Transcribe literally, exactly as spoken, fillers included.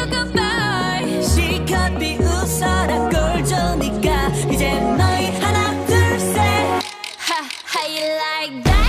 you goodbye. 실컷 비웃어라 꼴 좋으니까 이제 너희 하나 둘 셋. Ha, how you like that?